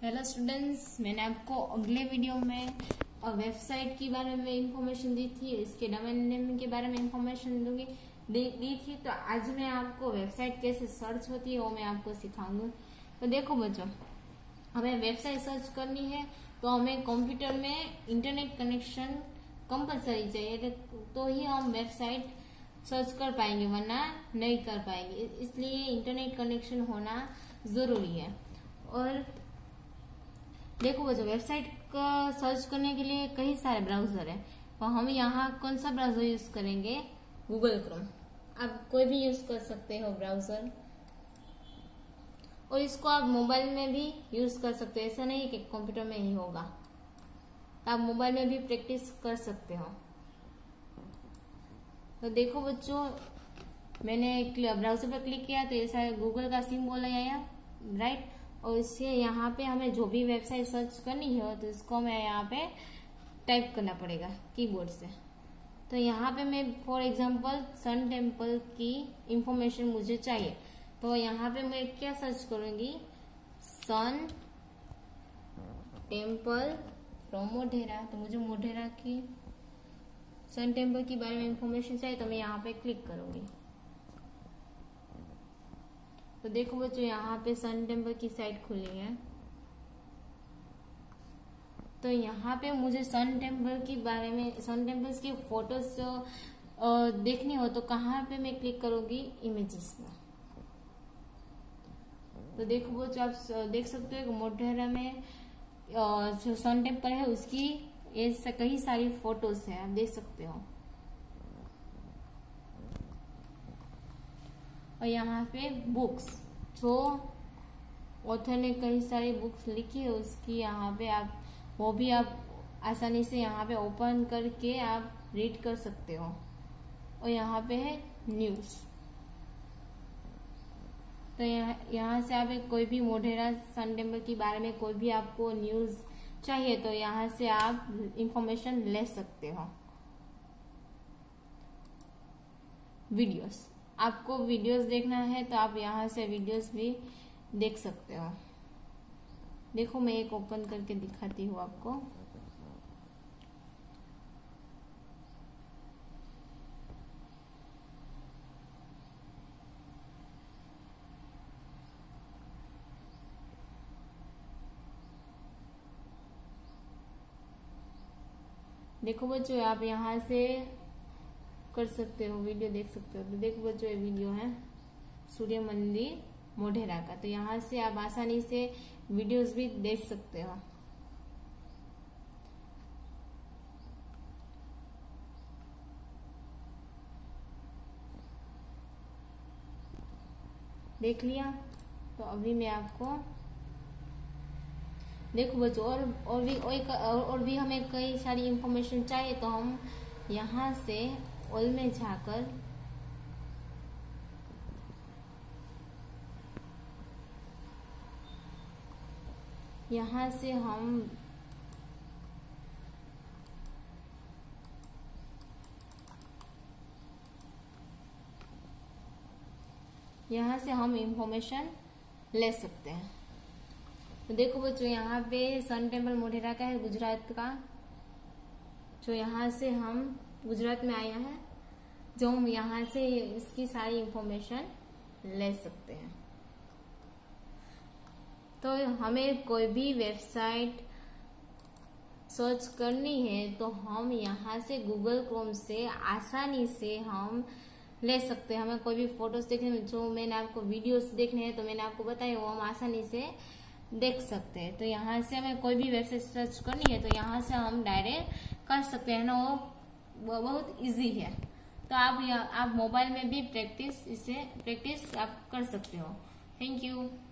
Hello students, मैंने आपको अगले वीडियो में वेबसाइट के बारे में इंफॉर्मेशन दी थी, इसके डोमेन नेम के बारे में इंफॉर्मेशन दी थी। तो आज मैं आपको वेबसाइट कैसे सर्च होती है वो मैं आपको सिखाऊंगी। तो देखो बच्चों, हमें वेबसाइट सर्च करनी है तो हमें कंप्यूटर में इंटरनेट कनेक्शन कंपलसरी चाहिए, तो ही हम वेबसाइट सर्च कर पाएंगे, वरना नहीं कर पाएंगे। इसलिए इंटरनेट कनेक्शन होना जरूरी है। और देखो बच्चों, वेबसाइट का सर्च करने के लिए कई सारे ब्राउजर है, तो हम यहाँ कौन सा ब्राउजर यूज करेंगे? Google Chrome. आप कोई भी यूज कर सकते हो ब्राउजर, और इसको आप मोबाइल में भी यूज कर सकते हो। ऐसा नहीं है कि कंप्यूटर में ही होगा, तो आप मोबाइल में भी प्रैक्टिस कर सकते हो। तो देखो बच्चों, मैंने ब्राउजर पर क्लिक किया तो ऐसा गूगल का सिंबल आया, राइट। और इससे यहाँ पे हमें जो भी वेबसाइट सर्च करनी है तो इसको हमें यहाँ पे टाइप करना पड़ेगा कीबोर्ड से। तो यहाँ पे मैं फॉर एग्जांपल सन टेम्पल की इंफॉर्मेशन मुझे चाहिए, तो यहाँ पे मैं क्या सर्च करूंगी? Sun Temple from Modhera. तो मुझे मोढेरा की सन टेम्पल के बारे में इंफॉर्मेशन चाहिए, तो मैं यहाँ पे क्लिक करूंगी। तो देखो बच्चों, यहाँ पे सन टेम्पल की साइट खुली है। तो यहाँ पे मुझे सन टेम्पल के बारे में, सन टेम्पल्स की फोटोज देखनी हो तो कहाँ पे मैं क्लिक करूंगी? इमेजेस में। तो देखो बच्चों, आप देख सकते हो कि मोढेरा में जो सन टेम्पल है उसकी ऐसे कई सारी फोटोज है, आप देख सकते हो। और यहाँ पे बुक्स, जो ऑथर ने कई सारी बुक्स लिखी है उसकी यहाँ पे आप वो भी आप आसानी से यहाँ पे ओपन करके आप रीड कर सकते हो। और यहाँ पे है न्यूज। तो यहाँ से आप कोई भी मोढेरा सन टेम्पल के बारे में कोई भी आपको न्यूज चाहिए तो यहाँ से आप इंफॉर्मेशन ले सकते हो। वीडियोस, आपको वीडियोस देखना है तो आप यहाँ से वीडियोस भी देख सकते हो। देखो, मैं एक ओपन करके दिखाती हूँ आपको। देखो बच्चों, आप यहाँ से कर सकते हो, वीडियो देख सकते हो। तो देखो बच्चों, ये वीडियो है सूर्य मंदिर मोढेरा का। तो यहाँ से आप आसानी से वीडियोस भी देख सकते हो। देख लिया? तो अभी मैं आपको देखो बच्चों, और भी हमें कई सारी इंफॉर्मेशन चाहिए, तो हम यहाँ से ऑल में जाकर यहाँ से हम इंफॉर्मेशन ले सकते हैं। तो देखो बच्चों, यहाँ पे सन टेम्पल मोढेरा का है, गुजरात का। जो यहाँ से हम गुजरात में आया है, जो हम यहाँ से इसकी सारी इंफॉर्मेशन ले सकते हैं। तो हमें कोई भी वेबसाइट सर्च करनी है तो हम यहाँ से गूगल क्रोम से आसानी से हम ले सकते हैं। हमें कोई भी फोटोज देखने, जो मैंने आपको वीडियोस देखने हैं तो मैंने आपको बताया, वो हम आसानी से देख सकते हैं। तो यहाँ से हमें कोई भी वेबसाइट सर्च करनी है तो यहाँ से हम डायरेक्ट कर सकते हैं ना, वो बहुत इजी है। तो आप मोबाइल में भी प्रैक्टिस आप कर सकते हो। Thank you.